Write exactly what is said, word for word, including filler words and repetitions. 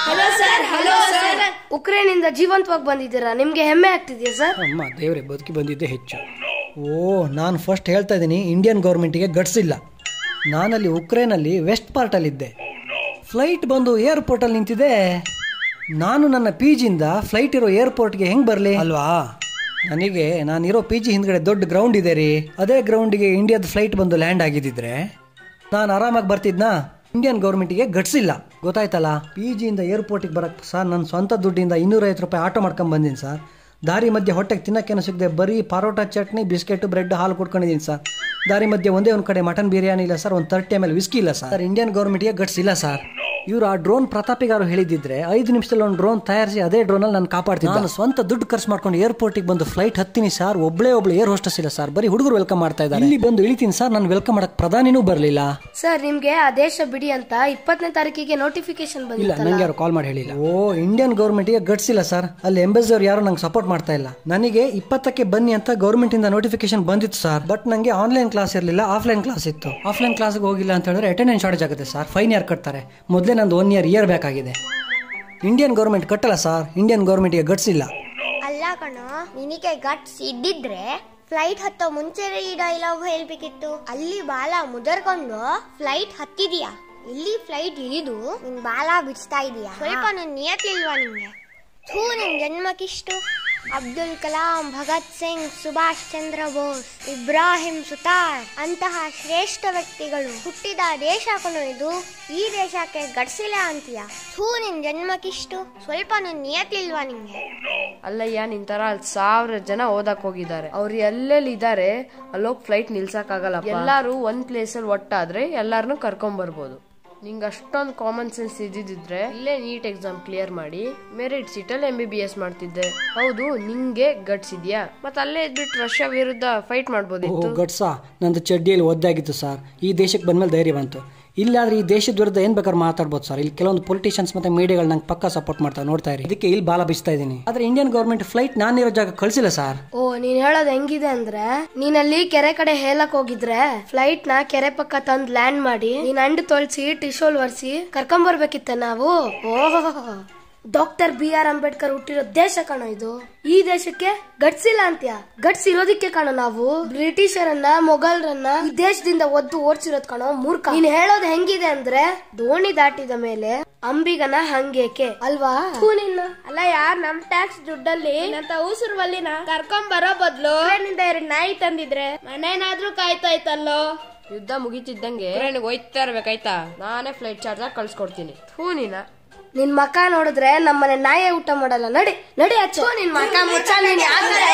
Hello sir. Hello sir. Ukraine ಇಂದ ಜೀವಂತವಾಗಿ ಬಂದಿದ್ದೀರಾ, ನಿಮ್ಗೆ ಹೆಮ್ಮೆ ಆಗ್ತಿದೆಯಾ ಸರ್? ಅಮ್ಮ ದೇವ್ರೆ, ಬದುಕಿ ಬಂದಿದ್ದೆ ಹೆಚ್ಚು. ಓ, ನಾನು ಫಸ್ಟ್ ಹೇಳ್ತಾ ಇದ್ದೀನಿ, ಇಂಡಿಯನ್ ಗೌರ್ಮೆಂಟಿಗೆ ಗಟ್ಸ್ ಇಲ್ಲ. ನಾನಲ್ಲಿ ಉಕ್ರೇನಲ್ಲಿ ವೆಸ್ಟ್ ಪಾರ್ಟಲ್ಲಿದ್ದೆ. ಫ್ಲೈಟ್ ಬಂದು ಏರ್ಪೋರ್ಟಲ್ಲಿ ನಿಂತಿದೆ. ನಾನು ನನ್ನ ಪಿ ಜಿಯಿಂದ ಫ್ಲೈಟ್ ಇರೋ ಏರ್ಪೋರ್ಟ್ಗೆ ಹೆಂಗೆ ಬರಲಿ ಅಲ್ವಾ? ನನಗೆ ನಾನಿರೋ ಪಿ ಜಿ ಹಿಂದ್ಗಡೆ ದೊಡ್ಡ ಗ್ರೌಂಡ್ ಇದೆ ರೀ. ಅದೇ ಗ್ರೌಂಡಿಗೆ ಇಂಡಿಯಾದ ಫ್ಲೈಟ್ ಬಂದು ಲ್ಯಾಂಡ್ ಆಗಿದ್ದಿದ್ರೆ ನಾನು ಆರಾಮಾಗಿ ಬರ್ತಿದ್ನಾ? ಇಂಡಿಯನ್ ಗೌರ್ಮೆಂಟಿಗೆ ಗಟ್ಸಿಲ್ಲ, ಗೊತ್ತಾಯ್ತಲ್ಲ. ಪಿ ಜಿಯಿಂದ ಏರ್ಪೋರ್ಟಿಗೆ ಬರಕ್ಕೆ ಸರ್ ನನ್ನ ಸ್ವಂತ ದುಡ್ಡಿಂದ ಇನ್ನೂರೈವತ್ತು ರೂಪಾಯಿ ಆಟೋ ಮಾಡ್ಕೊಂಡು ಬಂದೀನಿ ಸರ್. ದಾರಿ ಮಧ್ಯೆ ಹೊಟ್ಟೆಗೆ ತಿನ್ನೋಕ್ಕೇನು ಸಿಗದೆ ಬರೀ ಪರೋಟ, ಚಟ್ನಿ, ಬಿಸ್ಕೆಟ್, ಬ್ರೆಡ್, ಹಾಲು ಕೊಡ್ಕೊಂಡಿದ್ದೀನಿ ಸರ್. ದಾರಿ ಮಧ್ಯೆ ಒಂದೇ ಒಂದು ಕಡೆ ಮಟನ್ ಬಿರಿಯಾನಿ ಇಲ್ಲ ಸರ್, ಒಂದು ತರ್ಟಿ ಎಮ್ ಎಲ್ ವಿಸ್ಕಿ ಇಲ್ಲ ಸರ್. ಇಂಡಿಯನ್ ಗೌರ್ಮೆಂಟಿಗೆ ಗಟ್ಸ್ ಇಲ್ಲ ಸರ್. ಇವರು ಆ ಡ್ರೋನ್ ಪ್ರತಾಪಿಗಾರು ಹೇಳಿದಿದ್ರೆ ಐದು ನಿಮಿಷದಲ್ಲಿ ಒಂದು ಡ್ರೋನ್ ತಯಾರಿಸಿ ಅದೇ ಡ್ರೋನಲ್ಲಿ ನಾನು ಕಾಪಾಡ್ತೀನಿ. ನಾನು ಸ್ವಂತ ದುಡ್ಡು ಖರ್ಚು ಮಾಡ್ಕೊಂಡು ಏರ್ಪೋರ್ಟಿಗೆ ಬಂದು ಫ್ಲೈಟ್ ಹತ್ತೀನಿ ಸರ್. ಒಬ್ಬಳೇ ಒಬ್ಳು ಏರ್ ಹೋಸ್ಟೆಸ್ ಇಲ್ಲ ಸರ್, ಬರೀ ಹುಡುಗರು ವೆಲ್ಕಮ್ ಮಾಡ್ತಾ ಇದ್ದಾರೆ. ಇಲ್ಲಿ ಬಂದು ಇಳಿತೀನಿ ಸರ್, ನಾನು ವೆಲ್ಕಮ್ ಮಾಡಕ್ ಪ್ರಧಾನಿನೂ ಬರಲಿಲ್ಲ ಸರ್. ನಿಮ್ಗೆ ಆ ದೇಶ ಬಿಡಿ ಅಂತ ಇಪ್ಪತ್ತನೇ ತಾರೀಕಿಗೆ ನೋಟಿಫಿಕೇಶನ್ ಬಂದಿಲ್ಲ. ನಂಗೆ ಯಾರು ಕಾಲ್ ಮಾಡಿ ಹೇಳಿಲ್ಲ. ಓ, ಇಂಡಿಯನ್ ಗೌರ್ಮೆಂಟಿಗೆ ಗಟ್ಸ್ ಇಲ್ಲ ಸರ್. ಅಲ್ಲಿ ಎಂಬಾಸಿಡರ್ ಯಾರು ನಂಗೆ ಸಪೋರ್ಟ್ ಮಾಡ್ತಾ ಇಲ್ಲ. ನನಗೆ ಇಪ್ಪತ್ತಕ್ಕೆ ಬನ್ನಿ ಅಂತ ಗೌರ್ಮೆಂಟ್ ಇಂದ ನೋಟಿಫಿಕೇಶನ್ ಬಂದಿತ್ತು ಸರ್. ಬಟ್ ನಂಗೆ ಆನ್ಲೈನ್ ಕ್ಲಾಸ್ ಇರಲಿಲ್ಲ, ಆಫ್ಲೈನ್ ಕ್ಲಾಸ್ ಇತ್ತು. ಆಫ್ಲೈನ್ ಕ್ಲಾಸ್ಗೆ ಹೋಗಿಲ್ಲ ಅಂತ ಹೇಳಿದ್ರೆ ಅಟೆಂಡೆನ್ಸ್ ಶಾರ್ಟೇಜ್ ಆಗುತ್ತೆ ಸರ್, ಫೈನ್ ಯಾರು ಕಟ್ತಾರೆ? ಮೊದಲೇ ನಂದು ಒನ್ ಇಯರ್ ಇಯರ್ ಬೇಕಾಗಿದೆ. ಇಂಡಿಯನ್ ಗೌರ್ಮೆಂಟ್ ಕಟ್ಟಲ್ಲ ಸರ್, ಇಂಡಿಯನ್ ಗೌರ್ಮೆಂಟ್ಗೆ ಗಟ್ಸ್ ಇಲ್ಲ. ಅಲ್ಲ ಕಣ, ನಿನಗೆ ಗಟ್ಸ್ ಇದ್ದಿದ್ರೆ ಫ್ಲೈಟ್ ಹತ್ತೋ ಮುಂಚೆ ಈ ಡೈಲಾಗ್ ಹೇಳ್ಬೇಕಿತ್ತು. ಅಲ್ಲಿ ಬಾಲ ಮುದರ್ಕೊಂಡು ಫ್ಲೈಟ್ ಹತ್ತಿದೀಯಾ, ಇಲ್ಲಿ ಫ್ಲೈಟ್ ಇಳಿದು ನಿನ್ ಬಾಲ ಬಿಡಿಸ್ತಾ ಇದೀಯಾ? ಸ್ವಲ್ಪ ನಿನ್ ನಿಯತ್ತಿಲ್ವಾ ನಿಮ್ಗೆ? ಥೂ, ನಿನ್ ಜನ್ಮಕ್ಕಿಷ್ಟು. ಅಬ್ದುಲ್ ಕಲಾಂ, ಭಗತ್ ಸಿಂಗ್, ಸುಭಾಷ್ ಚಂದ್ರ ಬೋಸ್, ಇಬ್ರಾಹಿಂ ಸುತಾರ್ ಅಂತಹ ಶ್ರೇಷ್ಠ ವ್ಯಕ್ತಿಗಳು ಹುಟ್ಟಿದ ದೇಶ ಕಣೋ ಇದು. ಈ ದೇಶಕ್ಕೆ ಗಡ್ಸಿಲ್ಲ ಅಂತೀಯ? ಥೂ, ನಿನ್ ಜನ್ಮಕ್ಕಿಷ್ಟು. ಸ್ವಲ್ಪ ನಿನ್ ನಿಯತ್ತಿಲ್ವಾ ನಿಮ್ಗೆ? ಅಲ್ಲಯ್ಯ, ನಿನ್ ತರ ಅಲ್ಲಿ ಸಾವಿರ ಜನ ಓದಕ್ ಹೋಗಿದ್ದಾರೆ. ಅವ್ರು ಎಲ್ಲೆಲ್ಲಿ ಇದಾರೆ ಅಲ್ಲೋಗಿ ಫ್ಲೈಟ್ ನಿಲ್ಸಕ್ ಆಗಲ್ಲ. ಎಲ್ಲಾರು ಒಂದ್ ಪ್ಲೇಸ್ ಅಲ್ಲಿ ಒಟ್ಟಾದ್ರೆ ಎಲ್ಲಾರನು ಕರ್ಕೊಂಡ್ ಬರ್ಬೋದು. ನಿಂಗೆ ಅಷ್ಟೊಂದು ಕಾಮನ್ ಸೆನ್ಸ್ ಇದ್ದಿದ್ರೆ ಇಲ್ಲೇ ನೀಟ್ ಎಕ್ಸಾಮ್ ಕ್ಲಿಯರ್ ಮಾಡಿ ಮೆರಿಟ್ ಸೀಟಲ್ಲಿ ಎಂ ಬಿ ಬಿ ಎಸ್ ಮಾಡ್ತಿದ್ದೆ. ಹೌದು, ನಿಂಗೆ ಗಟ್ಸ್ ಇದೆಯಾ? ಮತ್ತೆ ಅಲ್ಲೇ ಇದ್ಬಿಟ್ಟು ರಷ್ಯಾ ವಿರುದ್ಧ ಫೈಟ್ ಮಾಡ್ಬೋದಿತ್ತು. ಗಟ್ಸಾ? ನಂದು ಚಡ್ಡಿಯಲ್ಲಿ ಒದ್ದಾಗಿತ್ತು ಸರ್. ಈ ದೇಶಕ್ಕೆ ಬಂದ್ಮೇಲೆ ಧೈರ್ಯ ಬಂತು. ಇಲ್ಲಾದ್ರೆ ಈ ದೇಶದ ವಿರುದ್ಧ ಏನ್ ಬೇಕಾದ್ರೂ ಮಾತಾಡ್ಬೋದು ಸರ್. ಇಲ್ಲಿ ಕೆಲವೊಂದು ಪೊಲಿಟಿಷಿಯನ್ಸ್ ಮತ್ತೆ ಮೀಡಿಯಾಗಳು ನಂಗೆ ಪಕ್ಕ ಸಪೋರ್ಟ್ ಮಾಡ್ತಾರೆ, ನೋಡ್ತಾ ಇರಿ. ಅದಕ್ಕೆ ಇಲ್ಲಿ ಬಾಲ ಬಿಸ್ತಾ ಇದ್ದೀನಿ. ಆದ್ರೆ ಇಂಡಿಯನ್ ಗೌರ್ಮೆಂಟ್ ಫ್ಲೈಟ್ ನಾನಿರೋ ಜಾಗ ಕಳ್ಸಿಲ್ಲ ಸರ್. ಓ, ನೀನ್ ಹೇಳೋದು ಹೆಂಗಿದೆ ಅಂದ್ರೆ, ನೀನಲ್ಲಿ ಕೆರೆ ಕಡೆ ಹೇಳಕ್ ಹೋಗಿದ್ರೆ ಫ್ಲೈಟ್ ನ ಕೆರೆ ಪಕ್ಕ ತಂದ್ ಲ್ಯಾಂಡ್ ಮಾಡಿ ನೀನ್ ಅಂಡು ತೊಳ್ಸಿ ಟಿಶೋಲ್ ಒರ್ಸಿ ಕರ್ಕೊಂಡ್ ಬರ್ಬೇಕಿತ್ತ ನಾವು. ಓಹೋ, ಡಾಕ್ಟರ್ ಬಿ ಆರ್ ಅಂಬೇಡ್ಕರ್ ಹುಟ್ಟಿರೋ ದೇಶ ಕಣೋ ಇದು. ಈ ದೇಶಕ್ಕೆ ಗಟ್ಸ್ ಇಲ್ಲ ಅಂತ್ಯ? ಗಟ್ಸ್ ಇರೋದಿಕ್ಕೆ ಕಣೋ ನಾವು ಬ್ರಿಟಿಷರನ್ನ, ಮೊಘಲರನ್ನ ಈ ದೇಶದಿಂದ ಒದ್ದು ಓಡಿಸಿರೋದ್ ಕಣೋ ಮೂರ್ಖ. ನೀನ್ ಹೇಳೋದು ಹೆಂಗಿದೆ ಅಂದ್ರೆ, ದೋಣಿ ದಾಟಿದ ಮೇಲೆ ಅಂಬಿಗನ ಹಂಗೇಕೆ ಅಲ್ವಾ? ನಿನ್ನ ಅಲ್ಲ ಯಾರ್ ನಮ್ ಟ್ಯಾಕ್ಸ್ ದುಡ್ಡಲ್ಲಿ ಅಂತ ಉಸಿರು ಬಲ್ಲಿನ ಕರ್ಕೊಂಡ್ ಬರೋ ಬದ್ಲು ಎರಡು ನಾಯಿ ತಂದಿದ್ರೆ ಮನೇನಾದ್ರೂ ಕಾಯ್ತಾ ಇತ್ತಲ್ಲೋ. ಯುದ್ಧ ಮುಗಿತಿದ್ದಂಗೆ ಹೋಯ್ತಾ ಇರ್ಬೇಕಾಯ್ತಾ? ನಾನೇ ಫ್ಲೈಟ್ ಚಾರ್ಜ್ ಆಗಿ ಕಳ್ಸ್ಕೊಡ್ತೀನಿ. ಥೂ ನೀನ. ನಿನ್ ಮಕ ನೋಡಿದ್ರೆ ನಮ್ಮನೆ ನಾಯೇ ಊಟ ಮಾಡಲ್ಲ. ನಡಿ ನಡಿ ಅಚ್ಚು, ನಿನ್ ಮಕ ಮುಚ್ಚ. ನೀನ್ ಯಾವ